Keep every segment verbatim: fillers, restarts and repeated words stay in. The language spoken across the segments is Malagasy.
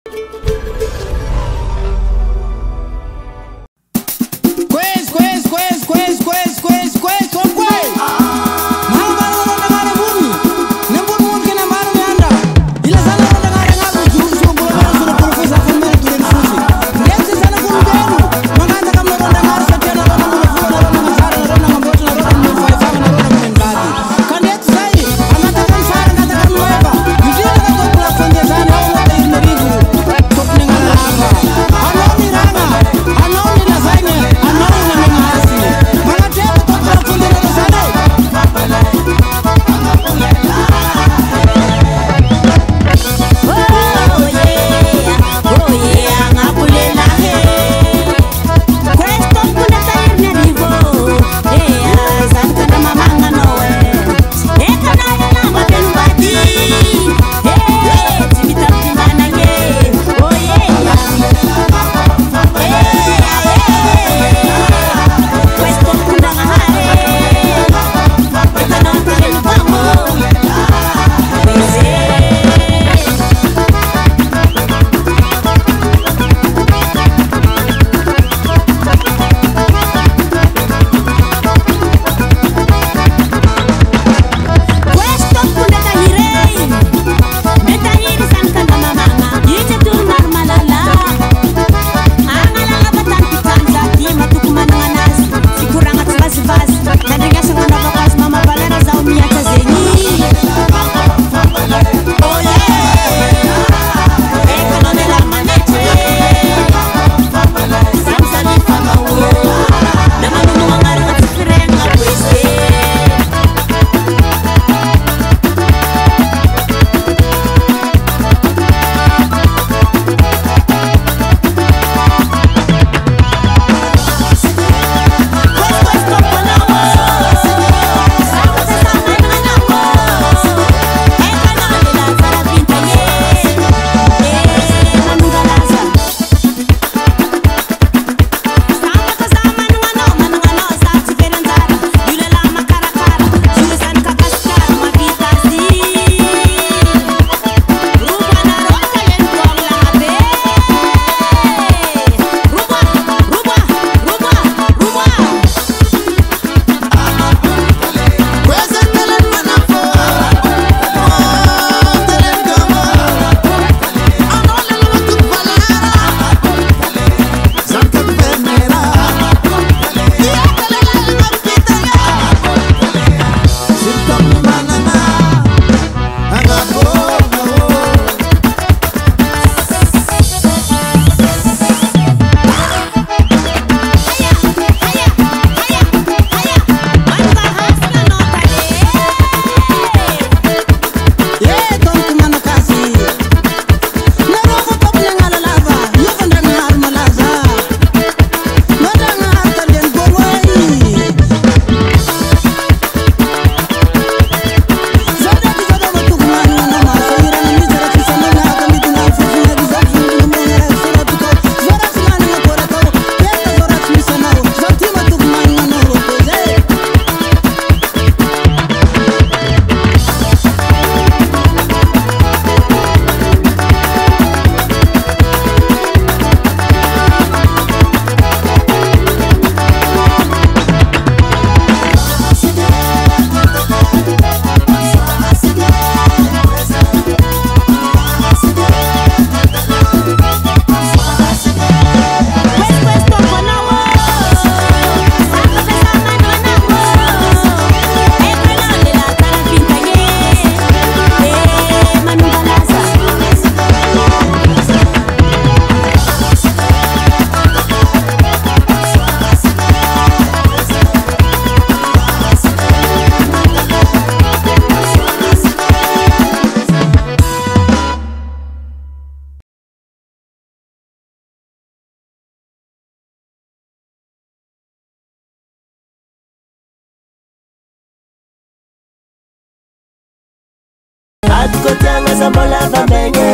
Kotanga sambola vamenye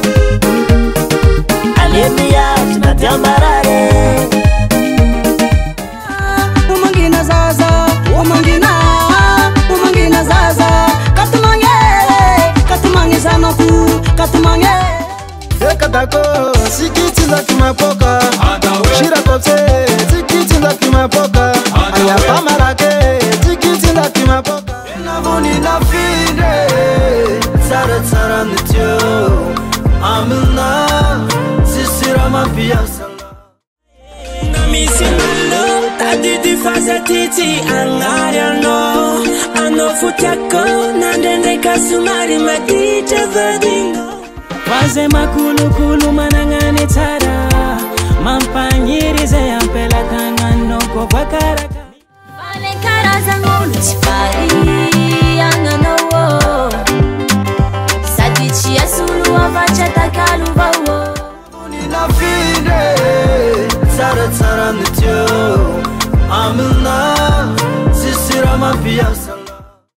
Alemia tunatia marare Umangina zaza, umangina Umangina zaza Katumange, katumange zanoku Katumange katako sikitsinza kimapoka shira kopse sikitsinza kimapoka aya pamarake sikitsinza kimapoka navuni na fide tsara tsara nityo amna sisira mafia Tadi faza titi angariano ano futako nandende kasumari madite vadingo Waze makulu kulu manangane tada mampanyirize yampela tangano kwa karaka Vale cara zangulu chipari